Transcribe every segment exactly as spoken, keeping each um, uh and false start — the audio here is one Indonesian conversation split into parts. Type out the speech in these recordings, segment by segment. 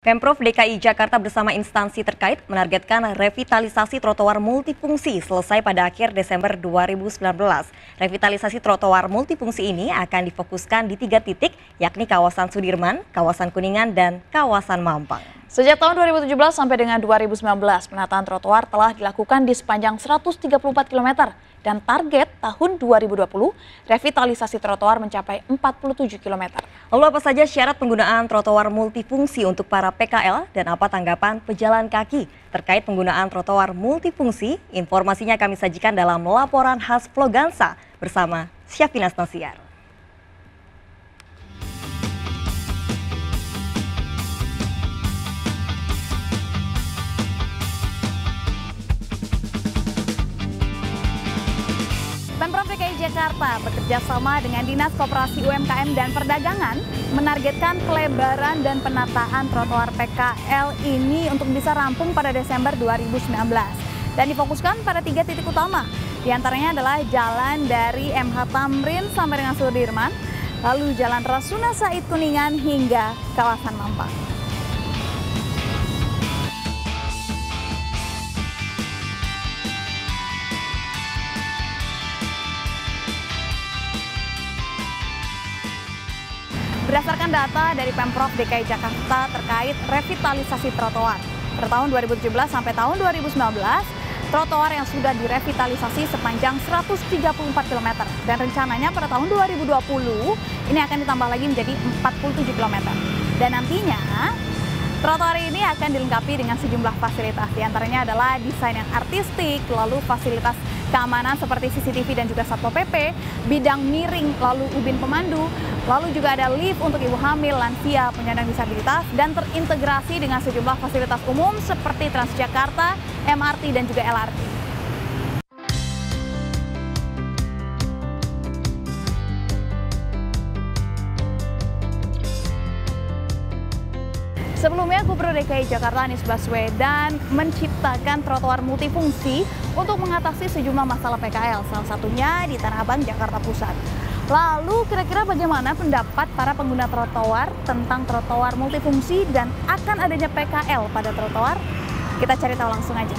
Pemprov D K I Jakarta bersama instansi terkait menargetkan revitalisasi trotoar multifungsi selesai pada akhir Desember dua ribu sembilan belas. Revitalisasi trotoar multifungsi ini akan difokuskan di tiga titik, yakni kawasan Sudirman, kawasan Kuningan, dan kawasan Mampang. Sejak tahun dua ribu tujuh belas sampai dengan dua ribu sembilan belas, penataan trotoar telah dilakukan di sepanjang seratus tiga puluh empat kilometer. Dan target tahun dua ribu dua puluh, revitalisasi trotoar mencapai empat puluh tujuh kilometer. Lalu apa saja syarat penggunaan trotoar multifungsi untuk para P K L dan apa tanggapan pejalan kaki terkait penggunaan trotoar multifungsi? Informasinya kami sajikan dalam laporan khas Flogansa bersama Syafina Stasiar. Pemprov D K I Jakarta bekerja sama dengan Dinas Koperasi U M K M dan Perdagangan menargetkan pelebaran dan penataan trotoar P K L ini untuk bisa rampung pada Desember dua ribu sembilan belas. Dan difokuskan pada tiga titik utama. Di antaranya adalah jalan dari M H Tamrin sampai dengan Sudirman, lalu jalan Rasuna Said Kuningan hingga kawasan Mampang. Berdasarkan data dari Pemprov D K I Jakarta terkait revitalisasi trotoar, pada tahun dua ribu tujuh belas sampai tahun dua ribu sembilan belas, trotoar yang sudah direvitalisasi sepanjang seratus tiga puluh empat kilometer. Dan rencananya pada tahun dua ribu dua puluh, ini akan ditambah lagi menjadi empat puluh tujuh kilometer. Dan nantinya, trotoar ini akan dilengkapi dengan sejumlah fasilitas. Di antaranya adalah desain yang artistik, lalu fasilitas keamanan seperti C C T V dan juga Satpol P P, bidang miring, lalu ubin pemandu, lalu juga ada lift untuk ibu hamil, lansia, penyandang disabilitas, dan terintegrasi dengan sejumlah fasilitas umum seperti Transjakarta, M R T, dan juga L R T. Sebelumnya, Gubernur D K I Jakarta Anies Baswedan menciptakan trotoar multifungsi untuk mengatasi sejumlah masalah P K L, salah satunya di Tanah Abang, Jakarta Pusat. Lalu, kira-kira bagaimana pendapat para pengguna trotoar tentang trotoar multifungsi dan akan adanya P K L pada trotoar? Kita cari tahu langsung aja.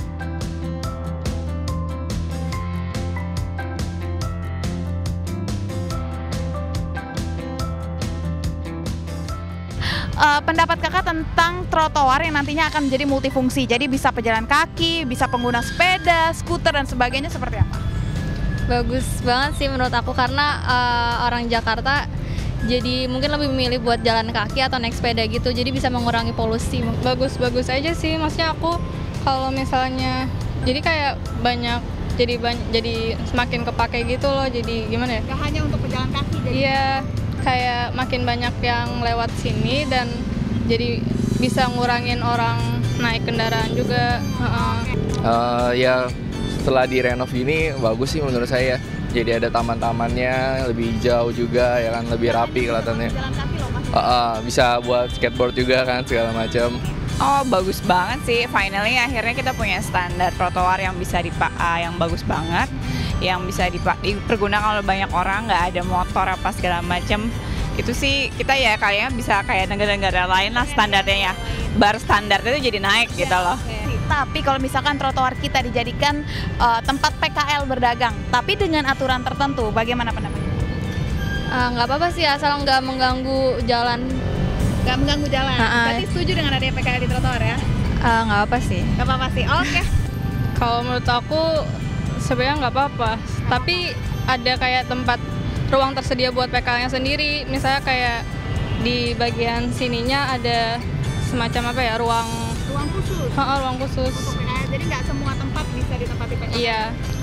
Uh, pendapat kakak tentang trotoar yang nantinya akan menjadi multifungsi, jadi bisa pejalan kaki, bisa pengguna sepeda, skuter, dan sebagainya, seperti apa? Bagus banget sih menurut aku, karena uh, orang Jakarta jadi mungkin lebih memilih buat jalan kaki atau naik sepeda gitu, jadi bisa mengurangi polusi. Bagus-bagus aja sih, maksudnya aku kalau misalnya jadi kayak banyak jadi banyak jadi semakin kepake gitu loh, jadi gimana ya? Gak hanya untuk pejalan kaki, jadi iya, kayak makin banyak yang lewat sini dan jadi bisa ngurangin orang naik kendaraan juga. Uh-uh. Uh, ya setelah direnov ini bagus sih menurut saya. Jadi ada taman-tamannya lebih hijau juga, ya kan, lebih rapi kelihatannya. Jalan kaki loh mas. Uh, uh, bisa buat skateboard juga kan, segala macam. Oh, bagus banget sih. Finally akhirnya kita punya standar trotoar yang bisa dipakai, yang bagus banget, yang bisa dipergunakan oleh banyak orang, nggak ada motor apa segala macam. Itu sih kita ya kayaknya bisa kayak negara-negara lain lah standarnya ya. Bar standar itu jadi naik gitu loh. Tapi kalau misalkan trotoar kita dijadikan uh, tempat P K L berdagang, tapi dengan aturan tertentu, bagaimana pendapatnya? Uh, nggak apa-apa sih, asal nggak mengganggu jalan. Nggak mengganggu jalan. Uh-uh. Berarti setuju dengan adanya P K L di trotoar ya? Uh, nggak apa sih. Nggak apa-apa sih. Oke. Okay. Kalau menurut aku sebenarnya nggak apa-apa, tapi ada kayak tempat ruang tersedia buat P K L-nya sendiri. Misalnya kayak di bagian sininya ada semacam apa ya, ruang ruang khusus. Oh, ruang khusus. Untuk P K L. Jadi nggak semua tempat bisa ditempati P K L. Iya.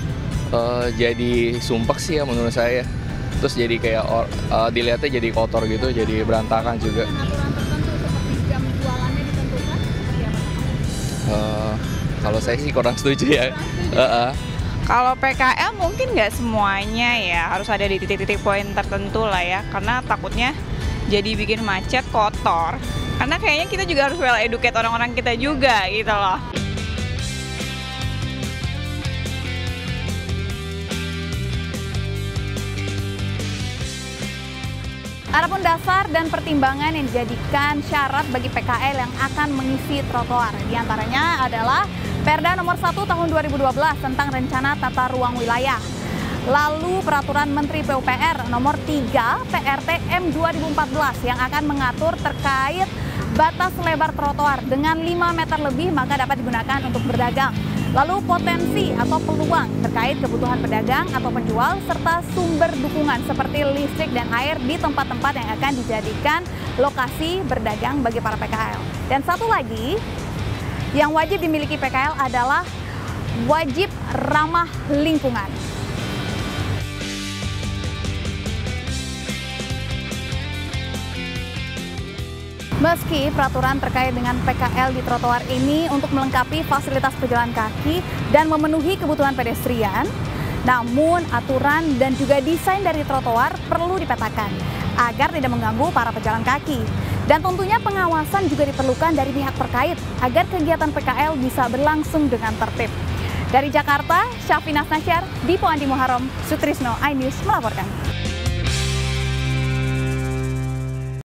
Uh, jadi sumpek sih ya menurut saya. Terus jadi kayak or, uh, dilihatnya jadi kotor gitu, jadi berantakan juga. Dengan aturan tertentu seperti jam jualannya ditentukan, seperti apa? Uh, kalau saya sih kurang setuju ya. Uh -uh. Kalau P K L mungkin nggak semuanya ya, harus ada di titik-titik poin tertentu lah ya, karena takutnya jadi bikin macet, kotor. Karena kayaknya kita juga harus well educate orang-orang kita juga gitu loh. Adapun dasar dan pertimbangan yang dijadikan syarat bagi P K L yang akan mengisi trotoar, diantaranya adalah Perda nomor satu tahun dua ribu dua belas tentang rencana tata ruang wilayah. Lalu peraturan Menteri P U P R nomor tiga P R T M dua ribu empat belas yang akan mengatur terkait batas lebar trotoar dengan lima meter lebih maka dapat digunakan untuk berdagang. Lalu potensi atau peluang terkait kebutuhan pedagang atau penjual serta sumber dukungan seperti listrik dan air di tempat-tempat yang akan dijadikan lokasi berdagang bagi para P K L. Dan satu lagi yang wajib dimiliki P K L adalah wajib ramah lingkungan. Meski peraturan terkait dengan P K L di trotoar ini untuk melengkapi fasilitas pejalan kaki dan memenuhi kebutuhan pedestrian, namun aturan dan juga desain dari trotoar perlu dipetakan agar tidak mengganggu para pejalan kaki. Dan tentunya pengawasan juga diperlukan dari pihak terkait agar kegiatan P K L bisa berlangsung dengan tertib. Dari Jakarta, Syafina Nasyar, Dipo Andi Muharram, Sutrisno, iNews melaporkan.